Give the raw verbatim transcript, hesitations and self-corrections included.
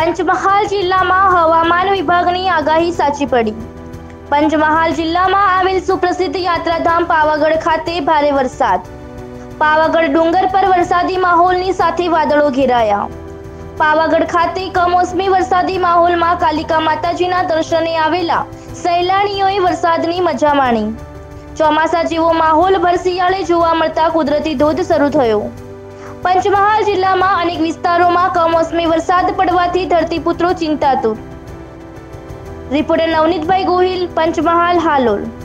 પંચમહાલ જિલ્લામાં હવામાન વિભાગની આગાહી સાચી પડી। પંચમહાલ જિલ્લામાં આવેલ સુપ્રસિદ્ધ યાત્રાધામ પાવાગઢ ખાતે ભારે વરસાદ। પાવાગઢ ડુંગર પર વરસાદી માહોલની સાથે વાદળો ઘેરાયા। પાવાગઢ ખાતે કમોસમી વરસાદી માહોલમાં કાલિકા માતાજીના દર્શને આવેલા સહેલાણીઓએ વરસાદની મજા માણી। ચોમાસા જેવો માહોલ ભર શિયાળે જોવા મળતા કુદરતી ધોધ શરૂ થયો। પંચમહાલ જિલ્લામાં અનેક વિસ્તારોમાં કમોસમી વરસાદ પડવાથી ધરતીપુત્રો ચિંતાતુર। રિપોર્ટર નવનીતભાઈ ગોહિલ, પંચમહાલ, હાલોલ।